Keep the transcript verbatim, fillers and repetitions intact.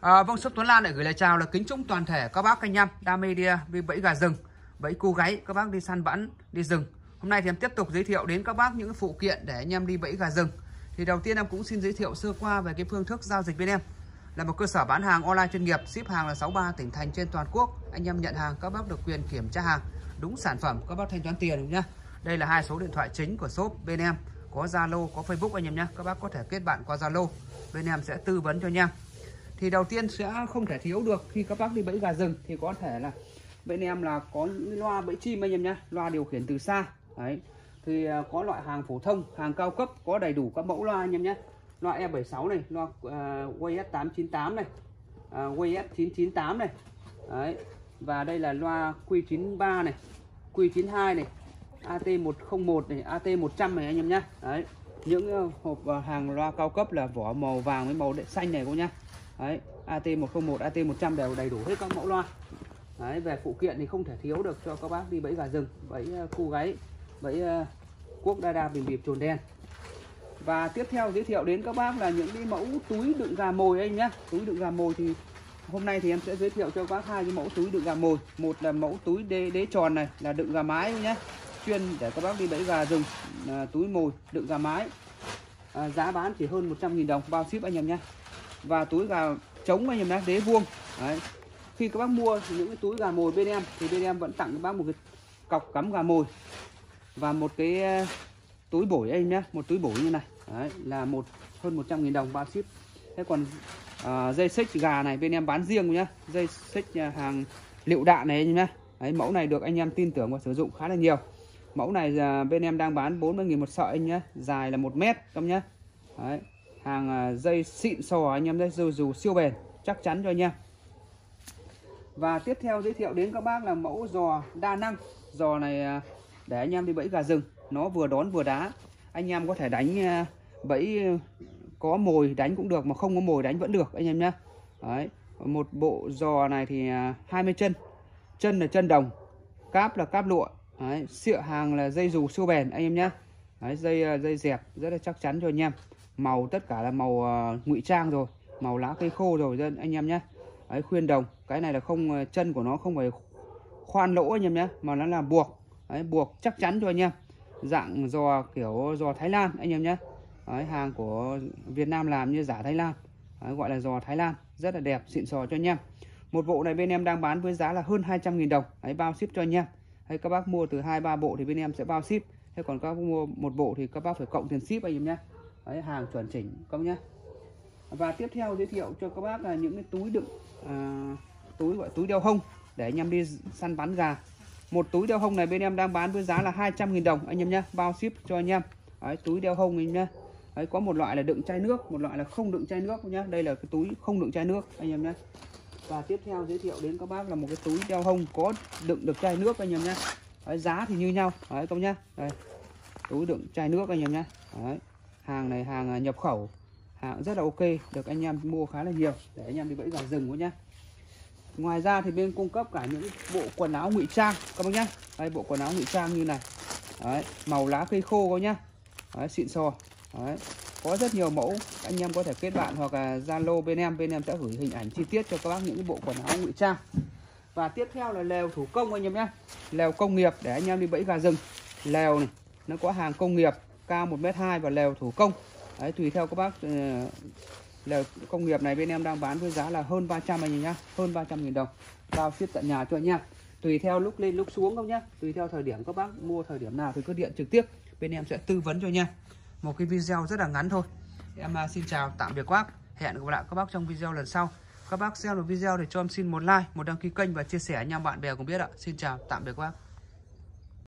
À, vâng, shop Tuấn Lan lại gửi lời chào là kính chúc toàn thể các bác anh em đam mê đi, đi bẫy gà rừng, bẫy cu gáy, các bác đi săn bắn, đi rừng. Hôm nay thì em tiếp tục giới thiệu đến các bác những phụ kiện để anh em đi bẫy gà rừng. Thì đầu tiên em cũng xin giới thiệu sơ qua về cái phương thức giao dịch bên em. Là một cơ sở bán hàng online chuyên nghiệp, ship hàng là sáu mươi ba tỉnh thành trên toàn quốc. Anh em nhận hàng các bác được quyền kiểm tra hàng, đúng sản phẩm các bác thanh toán tiền nhá. Đây là hai số điện thoại chính của shop bên em. Có Zalo, có Facebook anh em nhé. Các bác có thể kết bạn qua Zalo. Bên em sẽ tư vấn cho anh em. Thì đầu tiên sẽ không thể thiếu được khi các bác đi bẫy gà rừng thì có thể là bên em là có những loa bẫy chim anh em nhé, loa điều khiển từ xa. Đấy. Thì có loại hàng phổ thông, hàng cao cấp, có đầy đủ các mẫu loa anh em nhé. Loa E bảy sáu này, loa uh, W S tám chín tám này, uh, W S chín chín tám này. Đấy. Và đây là loa Q chín ba này, Q chín hai này, A T một không một này, A T một trăm này anh em nhé. Đấy. Những uh, hộp uh, hàng loa cao cấp là vỏ màu vàng với màu xanh này cô nhá. Đấy, A T một không một, A T một trăm đều đầy đủ hết các mẫu loa. Đấy, về phụ kiện thì không thể thiếu được cho các bác đi bẫy gà rừng, bẫy uh, cu gáy, bẫy uh, cuốc đa đa bìm bịp trồn đen. Và tiếp theo giới thiệu đến các bác là những cái mẫu túi đựng gà mồi anh nhá. Túi đựng gà mồi thì hôm nay thì em sẽ giới thiệu cho các bác hai cái mẫu túi đựng gà mồi. Một là mẫu túi đế, đế tròn này là đựng gà mái nhá, chuyên để các bác đi bẫy gà rừng, uh, túi mồi đựng gà mái. Uh, giá bán chỉ hơn một trăm nghìn đồng bao ship anh em nhé. Và túi gà trống anh em nhé, đế vuông. Đấy. Khi các bác mua thì những cái túi gà mồi bên em thì bên em vẫn tặng các bác một cái cọc cắm gà mồi và một cái uh, túi bổi anh nhé, một túi bổi như này. Đấy, là một hơn một trăm nghìn đồng bao ship. Thế còn uh, dây xích gà này bên em bán riêng nhá, dây xích uh, hàng lựu đạn này anh em nhé. Đấy, mẫu này được anh em tin tưởng và sử dụng khá là nhiều. Mẫu này uh, bên em đang bán bốn mươi nghìn một sợi anh nhé, dài là một mét các nhé. Đấy. Hàng dây xịn sò anh em, đây dù, dù siêu bền chắc chắn cho anh em. Và tiếp theo giới thiệu đến các bác là mẫu giò đa năng. Giò này để anh em đi bẫy gà rừng, nó vừa đón vừa đá. Anh em có thể đánh bẫy có mồi đánh cũng được, mà không có mồi đánh vẫn được anh em nhé. Đấy. Một bộ giò này thì hai mươi chân, chân là chân đồng, cáp là cáp lụa. Đấy. Sịa hàng là dây dù siêu bền anh em nhé. Đấy, dây dây dẹp rất là chắc chắn cho anh em. Màu tất cả là màu uh, ngụy trang rồi, màu lá cây khô rồi dân anh em nhé. Đấy, khuyên đồng, cái này là không, chân của nó không phải khoan lỗ anh em nhé, mà nó là buộc. Đấy, buộc chắc chắn cho anh em. Dạng giò kiểu giò Thái Lan anh em nhé. Đấy, hàng của Việt Nam làm như giả Thái Lan. Đấy, gọi là giò Thái Lan, rất là đẹp, xịn sò cho anh em. Một bộ này bên em đang bán với giá là hơn hai trăm nghìn đồng. Đấy, bao ship cho anh em. Hay các bác mua từ hai ba bộ thì bên em sẽ bao ship. Thế còn các bác mua một bộ thì các bác phải cộng tiền ship anh em nhé. Đấy, hàng chuẩn chỉnh các nhé. Và tiếp theo giới thiệu cho các bác là những cái túi đựng à, túi gọi túi đeo hông để anh em đi săn bắn gà. Một túi đeo hông này bên em đang bán với giá là hai trăm nghìn đồng anh em nhé, bao ship cho anh em. Đấy, túi đeo hông anh nhé. Đấy, có một loại là đựng chai nước, một loại là không đựng chai nước nhé. Đây là cái túi không đựng chai nước anh em nhé. Và tiếp theo giới thiệu đến các bác là một cái túi đeo hông có đựng được chai nước anh em nhé. Đấy, giá thì như nhau đấy các nhé. Đây, túi đựng chai nước anh em nhé. Đấy. Hàng này hàng nhập khẩu, hàng rất là ok, được anh em mua khá là nhiều để anh em đi bẫy gà rừng quá nhá. Ngoài ra thì bên cung cấp cả những bộ quần áo ngụy trang các bác nhá. Đây, bộ quần áo ngụy trang như này. Đấy, màu lá cây khô các nhá. Đấy, xịn sò. Đấy, có rất nhiều mẫu, anh em có thể kết bạn hoặc là Zalo bên em, bên em sẽ gửi hình ảnh chi tiết cho các bác những cái bộ quần áo ngụy trang. Và tiếp theo là lèo thủ công anh em nhé, lèo công nghiệp để anh em đi bẫy gà rừng. Lèo này nó có hàng công nghiệp cao một mét hai và lèo thủ công. Đấy, tùy theo các bác. Uh, lèo công nghiệp này bên em đang bán với giá là hơn ba trăm anh em nhá, hơn ba trăm nghìn đồng, bao ship tận nhà cho anh em. Tùy theo lúc lên lúc xuống không nhá, tùy theo thời điểm các bác mua thời điểm nào thì cứ điện trực tiếp, bên em sẽ tư vấn cho anh em. Một cái video rất là ngắn thôi. Em uh, xin chào tạm biệt các bác, hẹn gặp lại các bác trong video lần sau. Các bác xem được video thì cho em xin một like, một đăng ký kênh và chia sẻ anh em bạn bè cùng biết ạ. Xin chào tạm biệt các bác.